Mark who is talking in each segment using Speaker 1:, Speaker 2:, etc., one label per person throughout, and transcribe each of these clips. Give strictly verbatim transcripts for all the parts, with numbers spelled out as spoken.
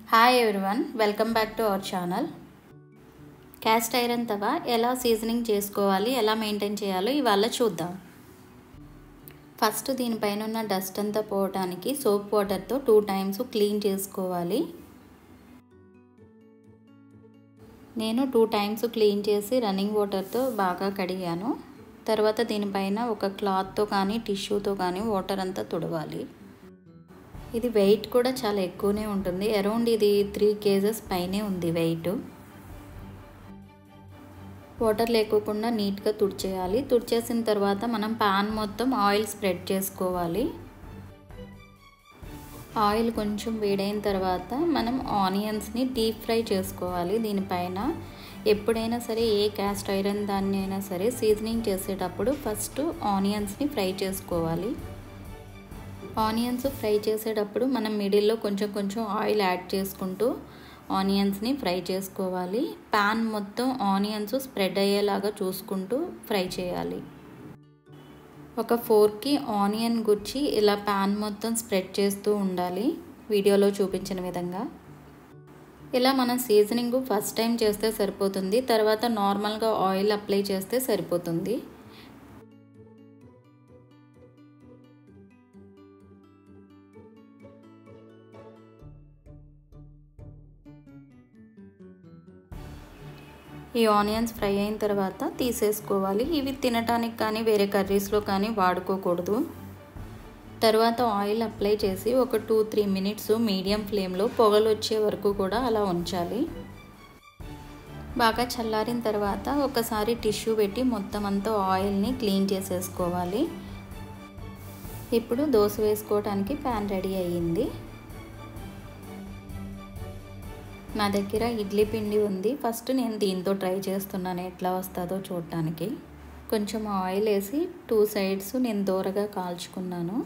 Speaker 1: Hi everyone, welcome back to our channel. Cast iron tawa ఎలా seasoning చేసుకోవాలి, ఎలా maintain చేయాలో ఇవాళ చూద్దాం. ఫస్ట్ దీనిపైన ఉన్న డస్ట్ అంతా పోవడానికి సోప్ వాటర్తో టూ టైమ్స్ క్లీన్ చేసుకోవాలి. నేను టూ టైమ్స్ క్లీన్ చేసి రన్నింగ్ వాటర్తో బాగా కడిగాను. తర్వాత దీనిపైన ఒక క్లాత్తో కానీ టిష్యూతో కానీ వాటర్ అంతా తుడవాలి. ఇది వెయిట్ కూడా చాలా ఎక్కువనే ఉంటుంది. అరౌండ్ ఇది త్రీ కేజెస్ పైనే ఉంది వెయిట్. వాటర్ లేకోకుండా నీట్గా తుడిచేయాలి. తుడిచేసిన తర్వాత మనం పాన్ మొత్తం ఆయిల్ స్ప్రెడ్ చేసుకోవాలి. ఆయిల్ కొంచెం వేడైన తర్వాత మనం ఆనియన్స్ని డీప్ ఫ్రై చేసుకోవాలి. దీనిపైన ఎప్పుడైనా సరే ఏ క్యాస్ట్ ఐరన్ దాన్ని అయినా సరే సీజనింగ్ చేసేటప్పుడు ఫస్ట్ ఆనియన్స్ని ఫ్రై చేసుకోవాలి. ఆనియన్స్ ఫ్రై చేసేటప్పుడు మనం మిడిల్లో కొంచెం కొంచెం ఆయిల్ యాడ్ చేసుకుంటూ ఆనియన్స్ని ఫ్రై చేసుకోవాలి. పాన్ మొత్తం ఆనియన్స్ స్ప్రెడ్ అయ్యేలాగా చూసుకుంటూ ఫ్రై చేయాలి. ఒక ఫోర్క్కి ఆనియన్ గుచ్చి ఇలా పాన్ మొత్తం స్ప్రెడ్ చేస్తూ ఉండాలి, వీడియోలో చూపించిన విధంగా. ఇలా మనం సీజనింగ్ ఫస్ట్ టైం చేస్తే సరిపోతుంది. తర్వాత నార్మల్గా ఆయిల్ అప్లై చేస్తే సరిపోతుంది. ఈ ఆనియన్స్ ఫ్రై అయిన తర్వాత తీసేసుకోవాలి. ఇవి తినటానికి కానీ వేరే కర్రీస్లో కానీ వాడుకోకూడదు. తర్వాత ఆయిల్ అప్లై చేసి ఒక టూ త్రీ మినిట్స్ మీడియం ఫ్లేమ్లో పొగలు వచ్చే వరకు కూడా అలా ఉంచాలి. బాగా చల్లారిన తర్వాత ఒకసారి టిష్యూ పెట్టి మొత్తం అంతా ఆయిల్ని క్లీన్ చేసేసుకోవాలి. ఇప్పుడు దోశ వేసుకోవడానికి ప్యాన్ రెడీ అయ్యింది. నా దగ్గర ఇడ్లీ పిండి ఉంది. ఫస్ట్ నేను దీంతో ట్రై చేస్తున్నాను ఎట్లా వస్తుందో చూడటానికి. కొంచెం ఆయిల్ వేసి టూ సైడ్స్ నేను దోరగా కాల్చుకున్నాను.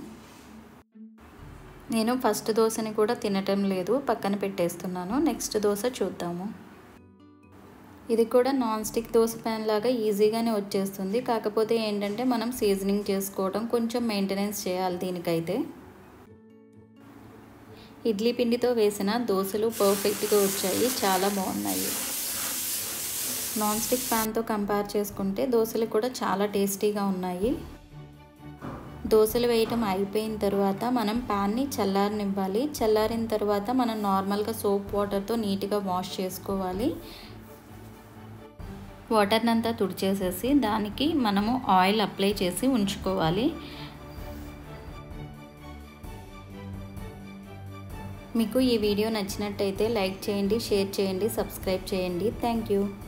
Speaker 1: నేను ఫస్ట్ దోశని కూడా తినటం లేదు, పక్కన పెట్టేస్తున్నాను. నెక్స్ట్ దోశ చూద్దాము. ఇది కూడా నాన్ స్టిక్ దోశ ప్యాన్ లాగా ఈజీగానే వచ్చేస్తుంది. కాకపోతే ఏంటంటే మనం సీజనింగ్ చేసుకోవడం కొంచెం మెయింటెనెన్స్ చేయాలి దీనికైతే. ఇడ్లీ పిండితో వేసిన దోశలు పర్ఫెక్ట్గా వచ్చాయి, చాలా బాగున్నాయి. నాన్ స్టిక్ ప్యాన్తో కంపేర్ చేసుకుంటే దోశలు కూడా చాలా టేస్టీగా ఉన్నాయి. దోశలు వేయటం అయిపోయిన తర్వాత మనం ప్యాన్ని చల్లారనివ్వాలి. చల్లారిన తర్వాత మనం నార్మల్గా సోప్ వాటర్తో నీట్గా వాష్ చేసుకోవాలి. వాటర్ని అంతా తుడిచేసేసి దానికి మనము ఆయిల్ అప్లై చేసి ఉంచుకోవాలి. మీకు ఈ వీడియో నచ్చినట్టయితే లైక్ చేయండి, షేర్ చేయండి, సబ్స్క్రైబ్ చేయండి. Thank you.